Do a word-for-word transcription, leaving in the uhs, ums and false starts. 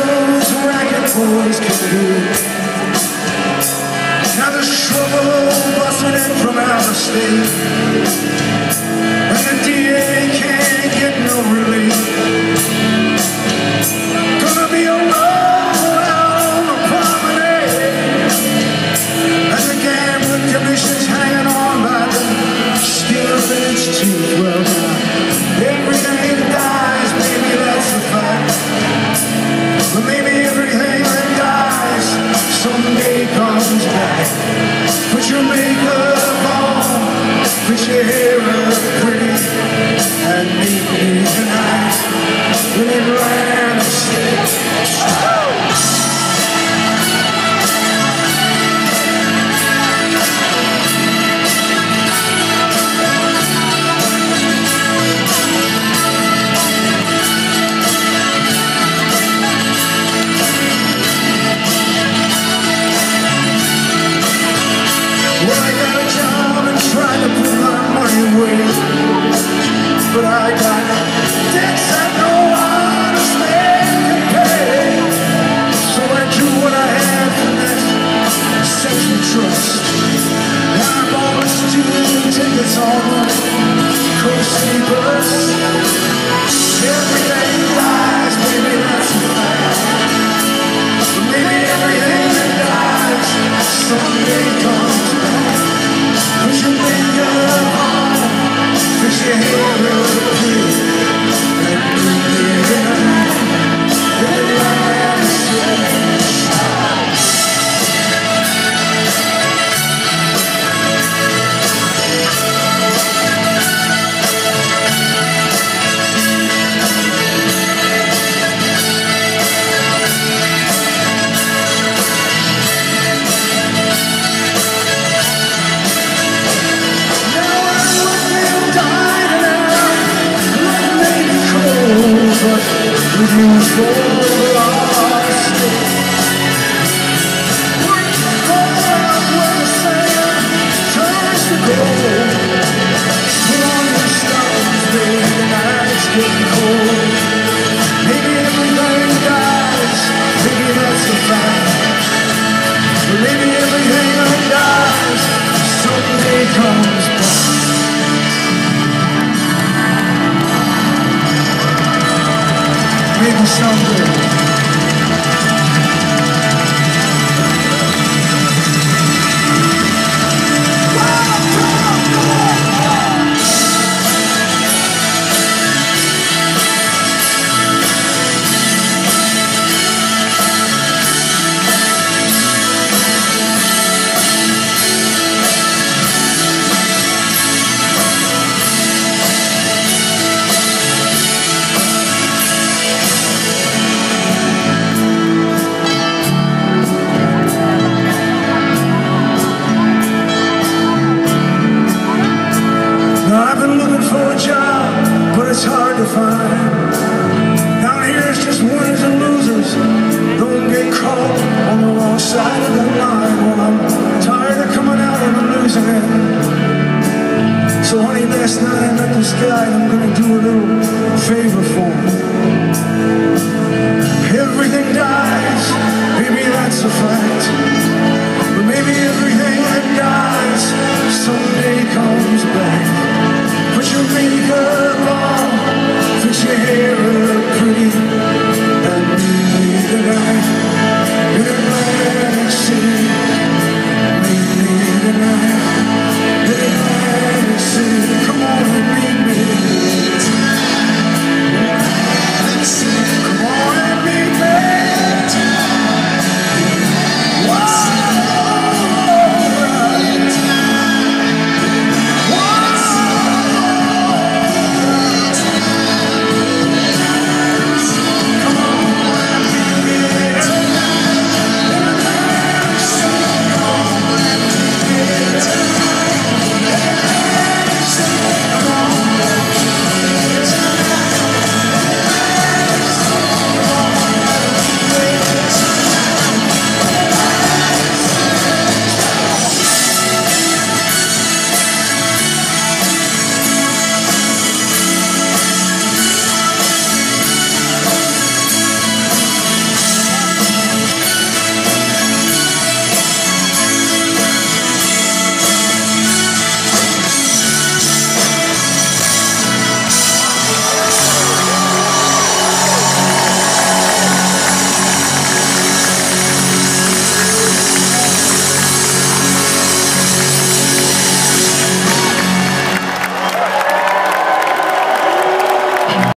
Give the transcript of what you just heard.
those racket boys can do. Now there's trouble busting in from out of state, and the D A can't get no relief. Gonna be a roll out on the promenade, and the gambling commission's hanging on by the skin of its teeth. Well, now, everything dies, baby, that's a fact. But maybe everything that dies someday comes back. Put your makeup on, put your hair up pretty, and meet me tonight in Atlantic City. But I got debts that no honest man can pay. So I drew what I had from that sexual trust. Now I bought a student tickets on the Coast City bus. Everything dies, baby, that's a fact. But maybe everything that dies someday comes back. Put your makeup on, put your hair up pretty, and meet me tonight in Atlantic City. With you for the lost day, work for when the sand turns to gold. Put on your stones, baby, the night's getting cold. Maybe everything dies, maybe that's a fact. But maybe everything that dies someday comes back. Maybe someday. I've been looking for a job, but it's hard to find. Down here it's just winners and losers. Don't get caught on the wrong side of the line. Well, I'm tired of coming out on the losing end. So honey, last night I met this guy and I'm gonna do a little favor for him. Everything dies, baby, that's a fact.